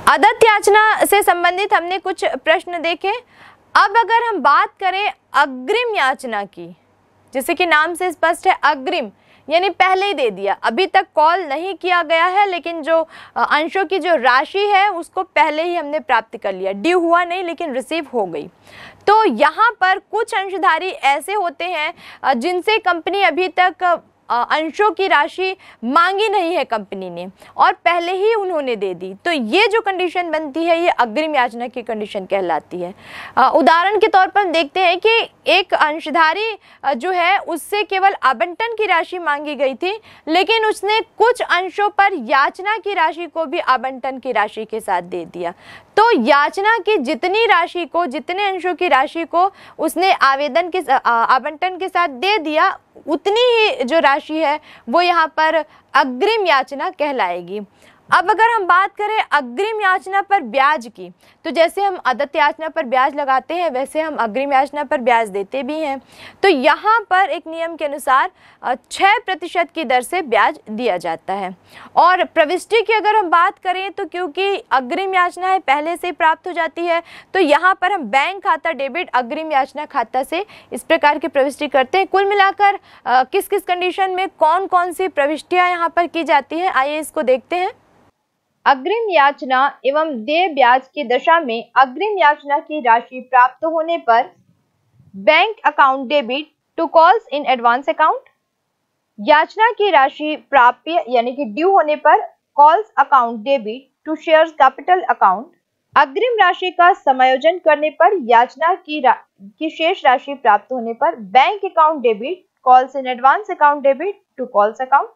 आदत याचना से संबंधित हमने कुछ प्रश्न देखे। अब अगर हम बात करें अग्रिम याचना की, जैसे कि नाम से स्पष्ट है अग्रिम यानी पहले ही दे दिया, अभी तक कॉल नहीं किया गया है लेकिन जो अंशों की जो राशि है उसको पहले ही हमने प्राप्त कर लिया, ड्यू हुआ नहीं लेकिन रिसीव हो गई। तो यहाँ पर कुछ अंशधारी ऐसे होते हैं जिनसे कंपनी अभी तक अंशों की राशि मांगी नहीं है कंपनी ने और पहले ही उन्होंने दे दी, तो ये जो कंडीशन बनती है ये अग्रिम याचना की कंडीशन कहलाती है। उदाहरण के तौर पर हम देखते हैं कि एक अंशधारी जो है उससे केवल आवंटन की राशि मांगी गई थी लेकिन उसने कुछ अंशों पर याचना की राशि को भी आवंटन की राशि के साथ दे दिया। तो याचना की जितनी राशि को, जितने अंशों की राशि को उसने आवेदन के आवंटन के साथ दे दिया, उतनी ही जो राशि है वो यहाँ पर अग्रिम याचना कहलाएगी। अब अगर हम बात करें अग्रिम याचना पर ब्याज की, तो जैसे हम आदत याचना पर ब्याज लगाते हैं वैसे हम अग्रिम याचना पर ब्याज देते भी हैं। तो यहाँ पर एक नियम के अनुसार 6% की दर से ब्याज दिया जाता है। और प्रविष्टि की अगर हम बात करें तो क्योंकि अग्रिम याचना है पहले से प्राप्त हो जाती है, तो यहाँ पर हम बैंक खाता डेबिट अग्रिम याचना खाता से इस प्रकार की प्रविष्टि करते हैं। कुल मिलाकर किस किस कंडीशन में कौन कौन सी प्रविष्टियाँ यहाँ पर की जाती हैं, आइए इसको देखते हैं। अग्रिम याचना एवं देय ब्याज की दशा में अग्रिम याचना की राशि प्राप्त होने पर bank account debit to calls in advance account, याचना की राशि प्राप्य यानी कि ड्यू होने पर calls account debit to shares capital account, अग्रिम राशि का समायोजन करने पर याचना की शेष राशि प्राप्त होने पर bank account debit calls in advance account debit to calls account,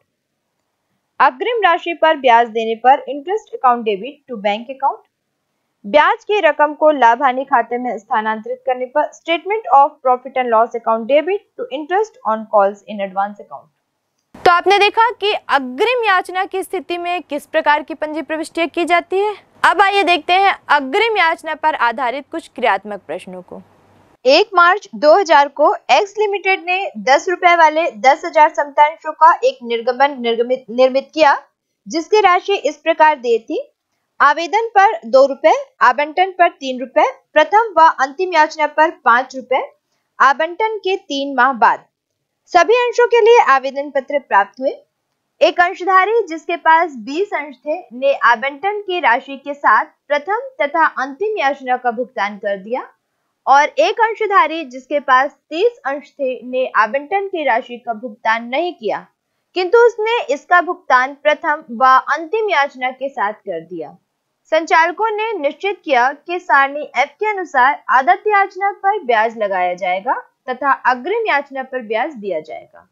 अग्रिम राशि पर ब्याज देने पर interest account debit to bank account, ब्याज की रकम को लाभ हानि खाते में स्थानांतरित करने पर statement of profit and loss account debit to interest on calls in advance account. तो आपने देखा कि अग्रिम याचना की स्थिति में किस प्रकार की पंजी प्रविष्टियां की जाती है। अब आइए देखते हैं अग्रिम याचना पर आधारित कुछ क्रियात्मक प्रश्नों को। 1 मार्च 2000 को एक्स लिमिटेड ने 10 रुपए वाले 10,000 समतांशों का एक निर्गमन निर्मित किया जिसकी राशि इस प्रकार दी थी। आवेदन पर 2 रुपए, आवंटन पर 3 रुपए, प्रथम व अंतिम याचना पर 5 रुपए, आवंटन के 3 माह बाद। सभी अंशों के लिए आवेदन पत्र प्राप्त हुए। एक अंशधारी जिसके पास 20 अंश थे ने आवंटन की राशि के साथ प्रथम तथा अंतिम याचना का भुगतान कर दिया और एक अंशधारी जिसके पास 30 अंश थे ने आवंटन की राशि का भुगतान नहीं किया किंतु उसने इसका भुगतान प्रथम व अंतिम याचना के साथ कर दिया। संचालकों ने निश्चित किया कि सारणी F के अनुसार आदत याचना पर ब्याज लगाया जाएगा तथा अग्रिम याचना पर ब्याज दिया जाएगा।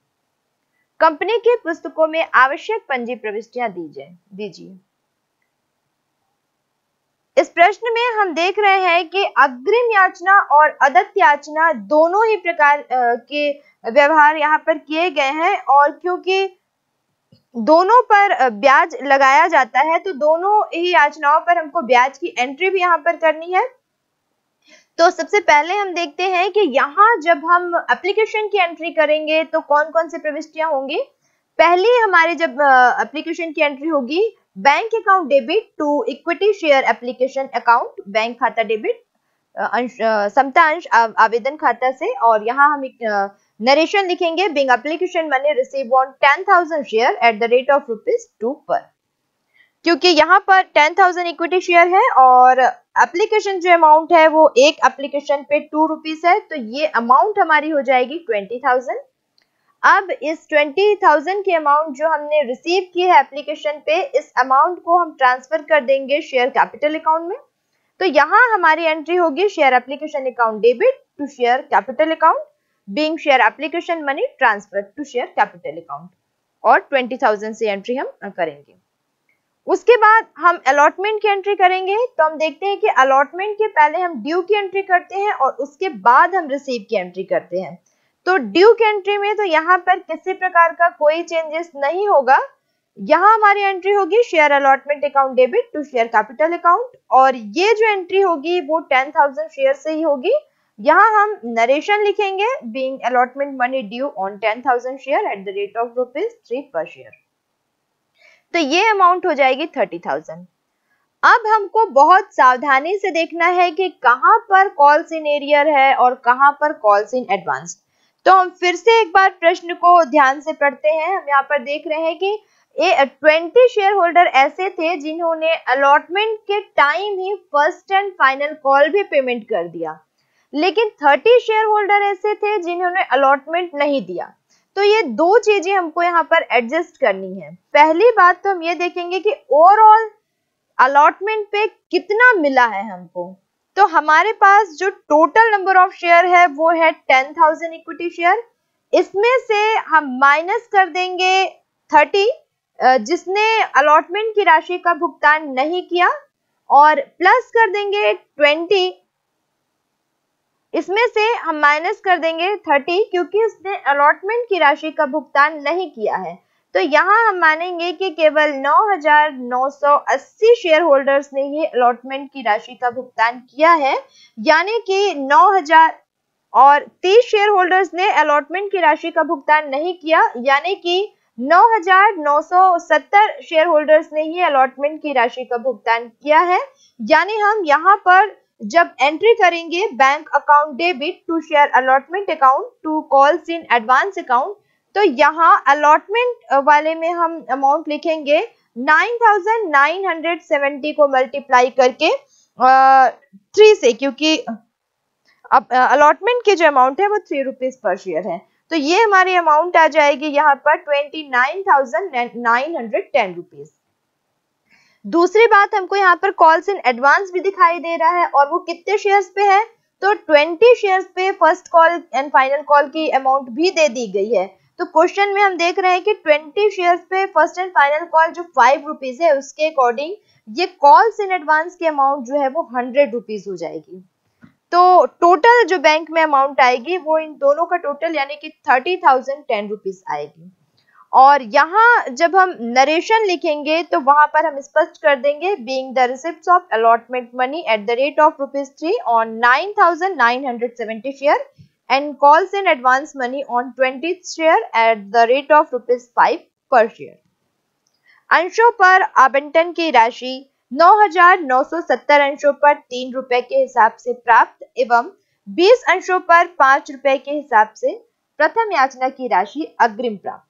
कंपनी की पुस्तकों में आवश्यक पंजी प्रविष्टियां दीजिए। इस प्रश्न में हम देख रहे हैं कि अग्रिम याचना और आदत याचना दोनों ही प्रकार के व्यवहार यहाँ पर किए गए हैं और क्योंकि दोनों पर ब्याज लगाया जाता है तो दोनों ही याचनाओं पर हमको ब्याज की एंट्री भी यहाँ पर करनी है। तो सबसे पहले हम देखते हैं कि यहाँ जब हम एप्लीकेशन की एंट्री करेंगे तो कौन कौन सी प्रविष्टियां होंगी। पहली हमारी जब एप्लीकेशन की एंट्री होगी, bank account debit to equity share application account, बैंक खाता डेबिट समतांश आवेदन खाता से, और यहाँ हम नरेशन लिखेंगे being application money receive on 10,000 share at the rate of ₹2 per, क्योंकि यहाँ पर 10,000 इक्विटी शेयर है और एप्लीकेशन जो अमाउंट है वो एक एप्लीकेशन पे ₹2 है, तो ये अमाउंट हमारी हो जाएगी 20,000। अब इस 20,000 की अमाउंट जो हमने रिसीव की है एप्लीकेशन पे, इस अमाउंट को हम ट्रांसफर कर देंगे शेयर कैपिटल अकाउंट में। तो यहाँ हमारी एंट्री होगी share application account debit to share capital account being share application money transfer to share capital account, और 20,000 से एंट्री हम करेंगे। उसके बाद हम अलॉटमेंट की एंट्री करेंगे। तो हम देखते हैं कि अलॉटमेंट के पहले हम ड्यू की एंट्री करते हैं और उसके बाद हम रिसीव की एंट्री करते हैं। तो ड्यू की एंट्री में तो यहाँ पर किसी प्रकार का कोई चेंजेस नहीं होगा। यहाँ हमारी एंट्री होगी share allotment account debit to share capital account, और ये जो एंट्री होगी वो 10,000 शेयर से ही होगी। यहाँ हम नरेशन लिखेंगे being allotment money due on 10,000 share at the rate of ₹3 per share. तो ये अमाउंट हो जाएगी 30,000। अब हमको बहुत सावधानी से देखना है कि कहां पर कॉल्स इन एरियर है और कहां पर कॉल्स इन एडवांस। तो हम फिर से एक बार प्रश्न को ध्यान से पढ़ते हैं। हम यहाँ पर देख रहे हैं कि 20 शेयर होल्डर ऐसे थे जिन्होंने अलॉटमेंट के टाइम ही फर्स्ट एंड फाइनल कॉल भी पेमेंट कर दिया, लेकिन 30 शेयर होल्डर ऐसे थे जिन्होंने अलॉटमेंट नहीं दिया। तो ये दो चीजें हमको यहाँ पर एडजस्ट करनी है। पहली बात तो हम ये देखेंगे कि ओवरऑल अलॉटमेंट पे कितना मिला है हमको। तो हमारे पास जो टोटल नंबर ऑफ शेयर है वो है 10,000 इक्विटी शेयर। इसमें से हम माइनस कर देंगे 30 जिसने अलॉटमेंट की राशि का भुगतान नहीं किया, और प्लस कर देंगे 20, इसमें से हम माइनस कर देंगे 30 क्योंकि उसने अलॉटमेंट की राशि का भुगतान नहीं किया है। तो यहाँ हम मानेंगे कि केवल 9,980 शेयर होल्डर्स ने ये अलॉटमेंट की राशि का भुगतान किया है, यानी कि 9,030 शेयर होल्डर्स ने अलॉटमेंट की राशि का भुगतान नहीं किया, यानी कि 9,970 शेयर होल्डर्स ने ये अलॉटमेंट की राशि का भुगतान किया है। यानी हम यहाँ पर जब एंट्री करेंगे bank account debit to share allotment account to calls in advance account, तो यहाँ अलॉटमेंट वाले में हम अमाउंट लिखेंगे 9,970 को मल्टीप्लाई करके 3 से, क्योंकि अब अलॉटमेंट की जो अमाउंट है वो 3 रुपीज पर शेयर है। तो ये हमारी अमाउंट आ जाएगी यहाँ पर 29,910 रुपीज। दूसरी बात, हमको यहाँ पर कॉल्स इन एडवांस भी दिखाई दे रहा है, और वो कितने शेयर्स पे है, तो 20 शेयर्स पे first call and final call की अमाउंट भी दे दी गई है। तो क्वेश्चन में हम देख रहे हैं कि 20 शेयर्स पे फर्स्ट एंड फाइनल कॉल जो 5 रुपीज है, उसके अकॉर्डिंग ये कॉल्स इन एडवांस की अमाउंट जो है वो 100 रुपीज हो जाएगी। तो टोटल जो बैंक में अमाउंट आएगी वो इन दोनों का टोटल यानी कि 30,010 रुपीज आएगी। और यहाँ जब हम नरेशन लिखेंगे तो वहां पर हम स्पष्ट कर देंगे being the receipts of allotment money at the rate of ₹3 on 9,970 share and calls in advance money on 20th share at the rate of ₹5 per share. अंशों पर आवंटन की राशि 9,970 अंशों पर 3 रुपए के हिसाब से प्राप्त एवं 20 अंशों पर 5 रुपए के हिसाब से प्रथम याचना की राशि अग्रिम प्राप्त।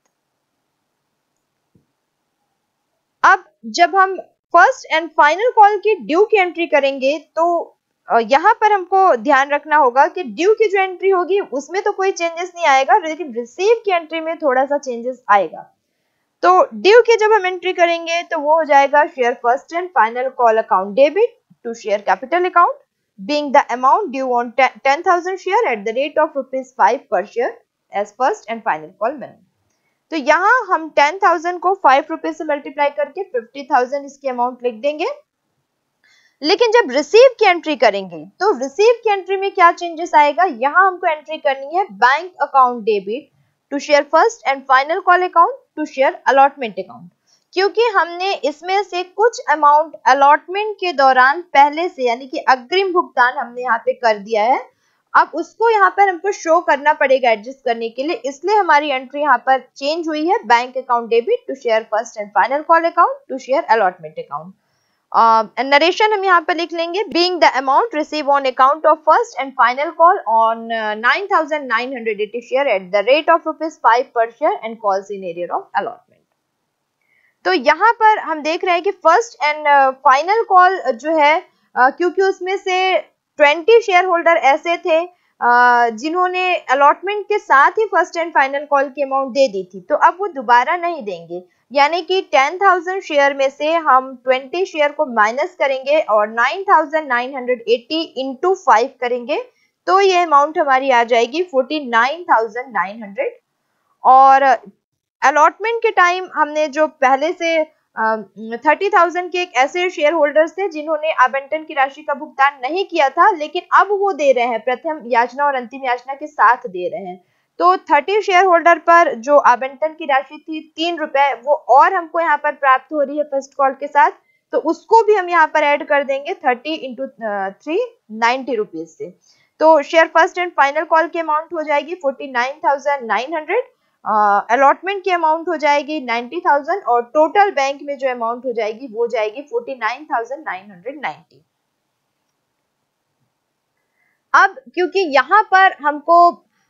अब जब हम फर्स्ट एंड फाइनल कॉल की ड्यू की एंट्री करेंगे तो यहाँ पर हमको ध्यान रखना होगा कि ड्यू की जो एंट्री होगी उसमें तो कोई चेंजेस नहीं आएगा, लेकिन रिसीव की एंट्री में थोड़ा सा चेंजेस आएगा। तो ड्यू की जब हम एंट्री करेंगे तो वो हो जाएगा share first and final call account debit to share capital account being the amount due on 10,000 share at the rate of ₹5 per share as first and final call money. तो यहाँ हम 10,000 को 5 रुपए से मल्टीप्लाई करके 50,000 इसकी अमाउंट लिख देंगे। लेकिन जब रिसीव की एंट्री करेंगे तो रिसीव की एंट्री में क्या चेंजेस आएगा, यहाँ हमको एंट्री करनी है bank account debit to share first and final call account to share allotment account, क्योंकि हमने इसमें से कुछ अमाउंट अलॉटमेंट के दौरान पहले से यानी कि अग्रिम भुगतान हमने यहाँ पे कर दिया है। अब उसको यहाँ पर हमको शो करना पड़ेगा एडजस्ट करने के लिए, इसलिए हमारी एंट्री यहाँ पर चेंज हुई है bank account debit to share first and final call account to share allotment account. Narration हम यहाँ पर लिख लेंगे being the amount receive on account of first and final call on 9,980 share at the rate of ₹5 per share and calls in arrear of allotment. तो यहाँ पर हम देख रहे हैं कि फर्स्ट एंड फाइनल कॉल जो है क्योंकि उसमें से 20 शेयर होल्डर ऐसे थे जिन्होंने अलॉटमेंट के साथ ही फर्स्ट एंड फाइनल कॉल की अमाउंट दे दी थी, तो अब वो दोबारा नहीं देंगे, यानी कि 10,000 शेयर में से हम 20 शेयर को माइनस करेंगे और 9,980 इंटू 5 करेंगे, तो ये अमाउंट हमारी आ जाएगी 49,900। और अलॉटमेंट के टाइम हमने जो पहले से 30,000 के एक ऐसे शेयर होल्डर्स थे जिन्होंने आवंटन की राशि का भुगतान नहीं किया था, लेकिन अब वो दे रहे हैं, प्रथम याचना और अंतिम याचना के साथ दे रहे हैं। तो 30 शेयर होल्डर पर जो आवंटन की राशि थी 3 रुपए, वो और हमको यहाँ पर प्राप्त हो रही है फर्स्ट कॉल के साथ, तो उसको भी हम यहाँ पर ऐड कर देंगे 30 इंटू 3 90 रुपीज से। तो share first and final call की अमाउंट हो जाएगी 49,900 अलॉटमेंट की अमाउंट हो जाएगी 90,000 और टोटल बैंक में जो अमाउंट हो जाएगी वो जाएगी 49,990। अब क्योंकि यहाँ पर हमको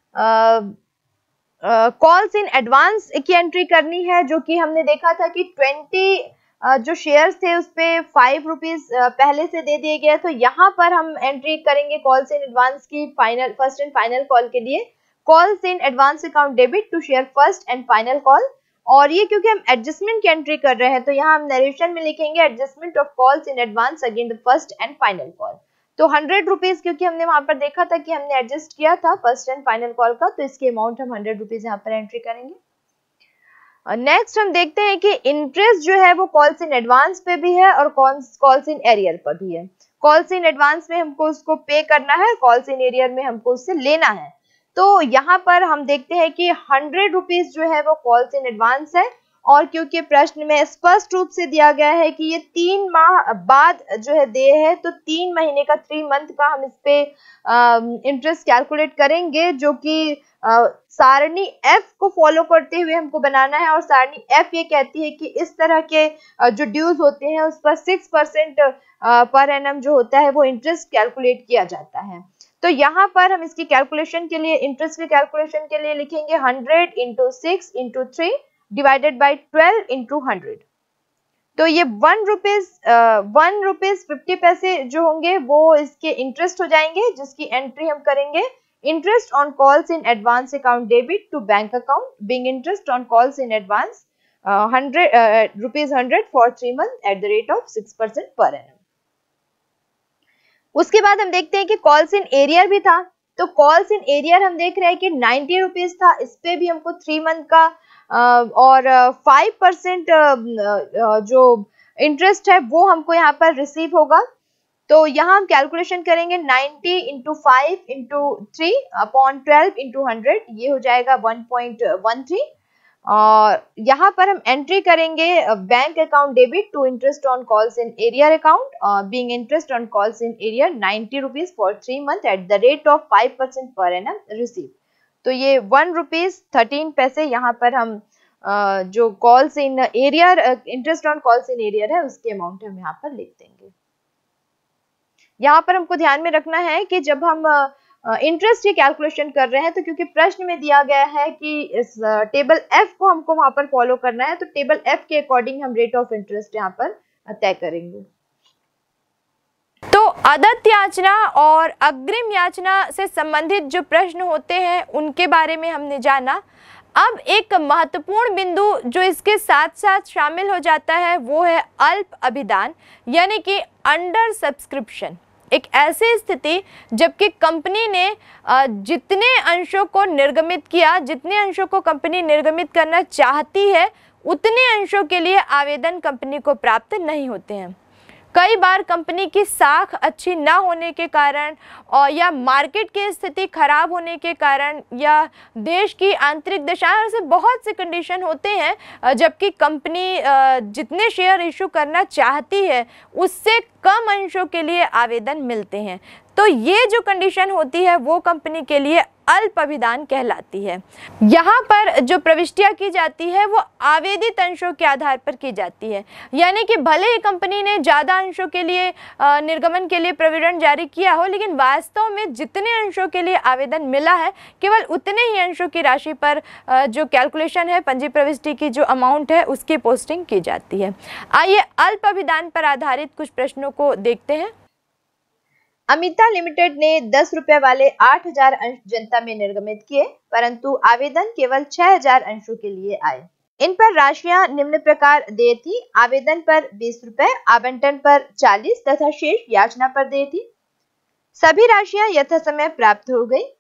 कॉल्स इन एडवांस की एंट्री करनी है, जो कि हमने देखा था कि 20 जो शेयर्स थे उस पे 5 रुपीज पहले से दे दिए गए, तो यहाँ पर हम एंट्री करेंगे कॉल्स इन एडवांस की final first and final call के लिए। Calls in advance account debit to share first and final call, और ये क्योंकि हम एडजस्टमेंट की एंट्री कर रहे हैं तो यहाँ हम नरेशन में लिखेंगे adjustment of calls in advance again the first and final call. तो 100 रुपीज, क्योंकि हमने वहां पर देखा था कि हमने एडजस्ट किया था फर्स्ट एंड फाइनल कॉल का, तो इसकी अमाउंट हम 100 रुपीज यहाँ पर एंट्री करेंगे। नेक्स्ट हम देखते हैं कि इंटरेस्ट जो है वो कॉल्स इन एडवांस पे भी है और कॉल्स इन एरियर पर भी है। कॉल्स इन एडवांस में हमको उसको पे करना है, कॉल्स इन एरियर में हमको उससे लेना है। तो यहाँ पर हम देखते हैं कि 100 रुपीज जो है वो कॉल्स इन एडवांस है, और क्योंकि प्रश्न में स्पष्ट रूप से दिया गया है कि ये 3 माह बाद जो है देय है, तो 3 महीने का 3 मंथ का हम इस पे इंटरेस्ट कैलकुलेट करेंगे, जो कि सारणी एफ को फॉलो करते हुए हमको बनाना है। और सारणी एफ ये कहती है कि इस तरह के जो ड्यूज होते हैं उस पर 6% पर एनम जो होता है वो इंटरेस्ट कैलकुलेट किया जाता है। तो यहाँ पर हम इसकी कैलकुलेशन के लिए, इंटरेस्ट की कैलकुलेशन के लिए लिखेंगे 100 into 6 into 3 divided by 12 into 100। तो ये 1 रुपीज 50 पैसे जो होंगे वो इसके इंटरेस्ट हो जाएंगे, जिसकी एंट्री हम करेंगे interest on calls in advance account debit to bank account being interest on calls in advance 100 for 3 month at the rate of 6% per annum. उसके बाद हम देखते हैं कि कॉल्स इन एरियर भी था। तो कॉल्स इन एरियर हम देख रहे हैं कि 90 रुपीज था, इस पे भी हमको 3 मंथ का और 5% जो इंटरेस्ट है वो हमको यहाँ पर रिसीव होगा। तो यहाँ हम कैलकुलेशन करेंगे 90 इंटू 5 इंटू 3 अपॉन 12 इंटू 100, ये हो जाएगा 1.13। और यहाँ पर हम एंट्री करेंगे bank account debit to interest on calls in arrear account being interest on calls in arrear 90 rupees for 3 month at the rate of 5% per annum receive. तो ये 1 रुपीज 13 पैसे यहाँ पर हम जो calls in arrear interest on calls in arrear है उसके amount हम यहाँ पर लिख देंगे। यहाँ पर हमको ध्यान में रखना है कि जब हम इंटरेस्ट की कैलकुलेशन कर रहे हैं, तो क्योंकि प्रश्न में दिया गया है कि इस टेबल एफ को हमको वहां पर फॉलो करना है, तो टेबल एफ के अकॉर्डिंग हम रेट ऑफ इंटरेस्ट यहाँ पर तय करेंगे। तो अदत्त याचना और अग्रिम याचना से संबंधित जो प्रश्न होते हैं उनके बारे में हमने जाना। अब एक महत्वपूर्ण बिंदु जो इसके साथ साथ शामिल हो जाता है वो है अल्प अभिदान, यानी कि अंडर सब्सक्रिप्शन। एक ऐसी स्थिति जबकि कंपनी ने जितने अंशों को निर्गमित किया, जितने अंशों को कंपनी निर्गमित करना चाहती है, उतने अंशों के लिए आवेदन कंपनी को प्राप्त नहीं होते हैं। कई बार कंपनी की साख अच्छी ना होने के कारण और या मार्केट की स्थिति खराब होने के कारण या देश की आंतरिक दशा से बहुत से कंडीशन होते हैं, जबकि कंपनी जितने शेयर इशू करना चाहती है उससे कम अंशों के लिए आवेदन मिलते हैं। तो ये जो कंडीशन होती है वो कंपनी के लिए अल्प अभिदान कहलाती है। यहाँ पर जो प्रविष्टियाँ की जाती है वो आवेदित अंशों के आधार पर की जाती है, यानी कि भले ही कंपनी ने ज़्यादा अंशों के लिए निर्गमन के लिए प्रविवरण जारी किया हो, लेकिन वास्तव में जितने अंशों के लिए आवेदन मिला है केवल उतने ही अंशों की राशि पर जो कैलकुलेशन है पंजी प्रविष्टि की जो अमाउंट है उसकी पोस्टिंग की जाती है। आइए अल्प अभिदान पर आधारित कुछ प्रश्नों को देखते हैं। अमिता लिमिटेड ने 10 रुपए वाले 8000 अंश जनता में निर्गमित किए, परंतु आवेदन केवल 6000 अंशों के लिए आए। इन पर राशियां निम्न प्रकार देय थी। आवेदन पर 20 रुपए, आवंटन पर 40 तथा शेष याचना पर देय थी। सभी राशियां यथासमय प्राप्त हो गई।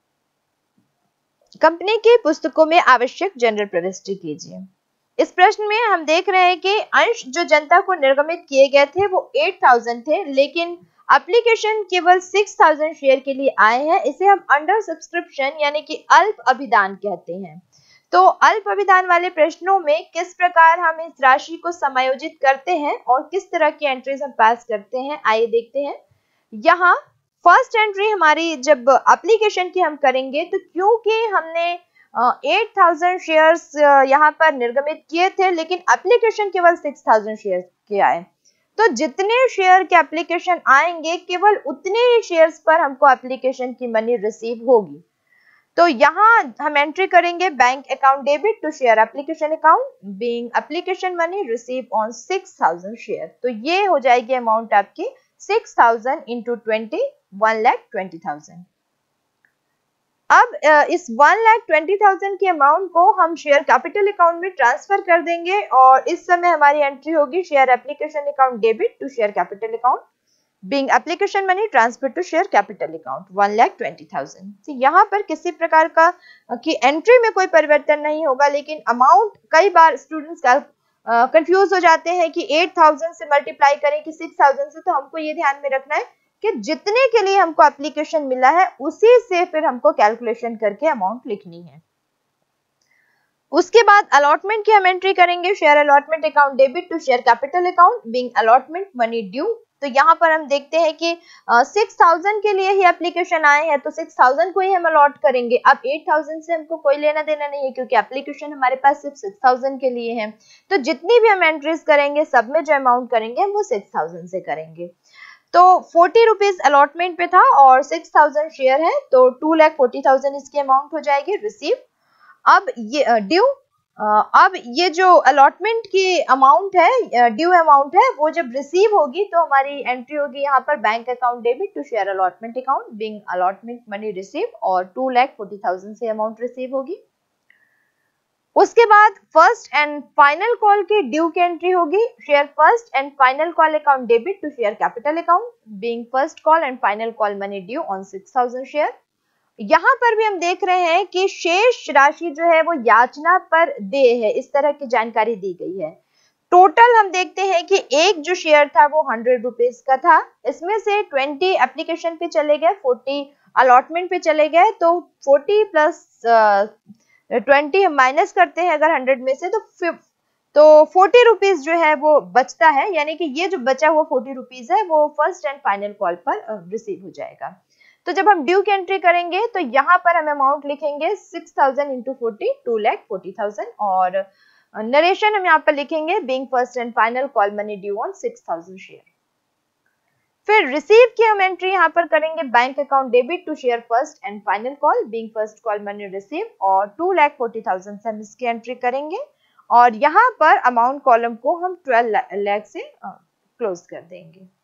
कंपनी की पुस्तकों में आवश्यक जनरल प्रविष्टि कीजिए। इस प्रश्न में हम देख रहे हैं कि अंश जो जनता को निर्गमित किए गए थे वो 8000 थे, लेकिन एप्लीकेशन केवल 6000 शेयर के लिए आए हैं। इसे हम अंडर सब्सक्रिप्शन यानी कि अल्प अभिदान कहते हैं। तो अल्प अभिदान वाले प्रश्नों में किस प्रकार हम इस राशि को समायोजित करते हैं और किस तरह की एंट्रीज हम पास करते हैं, आइए देखते हैं। यहाँ फर्स्ट एंट्री हमारी जब एप्लीकेशन की हम करेंगे, तो क्योंकि हमने 8,000 शेयर्स यहाँ पर निर्गमित किए थे, लेकिन एप्लीकेशन केवल 6,000 शेयर के आए। तो जितने शेयर के एप्लीकेशन आएंगे केवल उतने ही शेयर्स पर हमको एप्लीकेशन की मनी रिसीव होगी। तो यहाँ हम एंट्री करेंगे bank account debit to share application account being application money receive on 6,000 share. तो ये हो जाएगी अमाउंट आपकी 6,000 इंटू 20, 1,20,000। अब इस 1,20,000 की अमाउंट को हम शेयर कैपिटल अकाउंट में ट्रांसफर कर देंगे और इस समय हमारी एंट्री होगी share application account debit to share capital account being application money transfer to share capital account 1,20,000। तो यहाँ पर किसी प्रकार का की एंट्री में कोई परिवर्तन नहीं होगा, लेकिन अमाउंट कई बार स्टूडेंट्स का कंफ्यूज हो जाते हैं कि 8,000 से मल्टीप्लाई करें कि 6,000 से। तो हमको ये ध्यान में रखना है कि जितने के लिए हमको एप्लीकेशन मिला है उसी से फिर हमको कैलकुलेशन करके अमाउंट लिखनी है। उसके बाद अलॉटमेंट की हम एंट्री करेंगे share allotment account debit to share capital account being allotment money due. तो यहाँ पर हम देखते हैं कि 6,000 के लिए ही एप्लीकेशन आए हैं, तो 6,000 को ही हम अलॉट करेंगे। अब 8,000 से हमको कोई लेना देना नहीं है क्योंकि एप्लीकेशन हमारे पास सिर्फ 6,000 के लिए है। तो जितनी भी हम एंट्रीज करेंगे सब में जो अमाउंट करेंगे हम वो 6,000 से करेंगे। तो 40 रुपीज अलॉटमेंट पे था और 6,000 शेयर है, तो 2,40,000 इसकी अमाउंट हो जाएगी रिसीव। अब ये ड्यू, अब ये जो अलॉटमेंट की अमाउंट है, ड्यू अमाउंट है, वो जब रिसीव होगी तो हमारी एंट्री होगी यहाँ पर bank account debit to share allotment account being allotment money receive और 2,40,000 से अमाउंट रिसीव होगी। उसके बाद फर्स्ट एंड फाइनल कॉल की ड्यू की एंट्री होगी share first and final call account debit to share capital account being first call and final call money due on 6,000 share. यहाँ पर भी हम देख रहे हैं कि शेष राशि जो है वो याचना पर देय है, इस तरह की जानकारी दी गई है। टोटल हम देखते हैं कि एक जो शेयर था वो 100 रुपीज का था, इसमें से 20 एप्लीकेशन पे चले गए, 40 अलॉटमेंट पे चले गए। तो 40 प्लस 20 हम माइनस करते हैं अगर 100 में से, तो 40 रुपीज जो है वो बचता है, यानी कि ये जो बचा हुआ 40 रुपीज है वो फर्स्ट एंड फाइनल कॉल पर रिसीव हो जाएगा। तो जब हम ड्यू की एंट्री करेंगे तो यहाँ पर हम अमाउंट लिखेंगे 6,000 इंटू 40, 2,40,000 और नरेशन हम यहाँ पर लिखेंगे being first and final call money due on 6,000 share. फिर रिसीव की हम एंट्री यहाँ पर करेंगे bank account debit to share first and final call being first call money receive और 2,40,000 से हम इसकी एंट्री करेंगे और यहाँ पर अमाउंट कॉलम को हम 12 लाख से क्लोज कर देंगे।